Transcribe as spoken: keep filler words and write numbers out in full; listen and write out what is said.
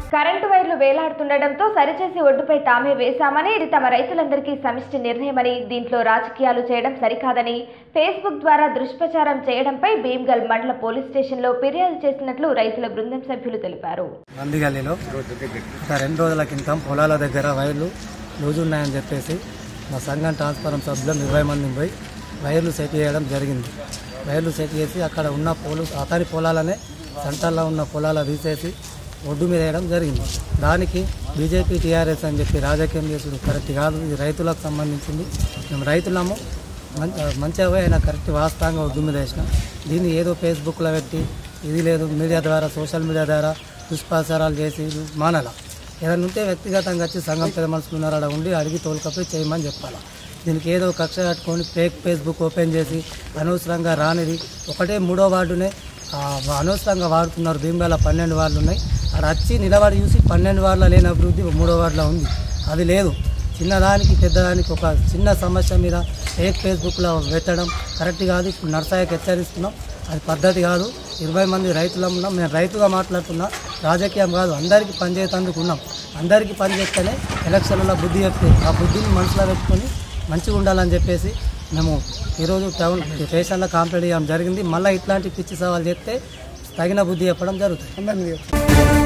Current వైర్లు వేలాడుతుండటంతో సరిచేసి ఒడ్డుపై తామే వేశామని ఇది తమ రైతులందరికీ సమిష్టి నిర్ణయమని దీంట్లో రాజకీయాలు చేయడం సరికాదని ఫేస్బుక్ ద్వారా దుష్ప్రచారం చేయడంపై భీమ్గల్ మండల పోలీస్ స్టేషన్లో ఫిర్యాదు చేసినట్లు రైతుల బృందం సభ్యులు తెలిపారు. నంది గల్లీలో రెండు రోజుల క్రితం పొలాల దగ్గర వైర్లు లూజు ఉన్నాయని చెప్పేసి మా సంఘం ట్రాన్స్ఫారం సభ్యులు ఇరవై మంది పోయి వైర్లు సెట్ చేయడం జరిగింది. వైర్లు సెట్ చేసి అక్కడ ఉన్న పోలు అతని పొలాలనే సెంటర్లో ఉన్న పొలాలు తీసేసి ఒడ్డు మీద వేయడం జరిగింది. దానికి బీజేపీ టీఆర్ఎస్ అని చెప్పి రాజకీయం చేసుడు కరెక్ట్ కాదు. ఇది రైతులకు సంబంధించింది. మేము రైతులము మంచిగా అయినా కరెక్ట్ వాస్తవంగా ఒడ్డు మీద వేసినాం. దీన్ని ఏదో ఫేస్బుక్లో పెట్టి ఇది లేదు మీడియా ద్వారా సోషల్ మీడియా ద్వారా దుష్ప్రచారాలు చేసి మానాల ఏదైనా ఉంటే వ్యక్తిగతంగా వచ్చి సంఘం పెద్ద మనుషులు ఉన్నారో అక్కడ ఉండి అడిగి తోలుకపోయి చేయమని చెప్పాలి. దీనికి ఏదో కక్ష కట్టుకొని ఫేక్ ఫేస్బుక్ ఓపెన్ చేసి అనవసరంగా రానిది ఒకటే మూడో వార్డునే అనవసరంగా వాడుతున్నారు. భీమ్గల్ పన్నెండు వార్డులు ఉన్నాయి. అక్కడ వచ్చి నిలబడి చూసి పన్నెండు వార్డులో లేని అభివృద్ధి మూడో వార్డులో ఉంది. అది లేదు. చిన్నదానికి పెద్దదానికి ఒక చిన్న సమస్య మీద ఫేక్ ఫేస్బుక్లో పెట్టడం కరెక్ట్ కాదు. ఇప్పుడు నర్సాయకు హెచ్చరిస్తున్నాం. అది పద్ధతి కాదు. ఇరవై మంది రైతులు ఉన్నాం. నేను రైతుగా మాట్లాడుతున్నా. రాజకీయం కాదు. అందరికీ పనిచేసేందుకు ఉన్నాం. అందరికీ పనిచేస్తేనే ఎలక్షన్లలో బుద్ధి చెప్తే ఆ బుద్ధిని మనసులో పెట్టుకొని మంచిగా ఉండాలని చెప్పేసి మేము ఈరోజు టౌన్ స్టేషన్లో కంప్లైంట్ చేయడం జరిగింది. మళ్ళీ ఇట్లాంటి పిచ్చి సవాల్ చేస్తే తగిన బుద్ధి చెప్పడం జరుగుతుంది.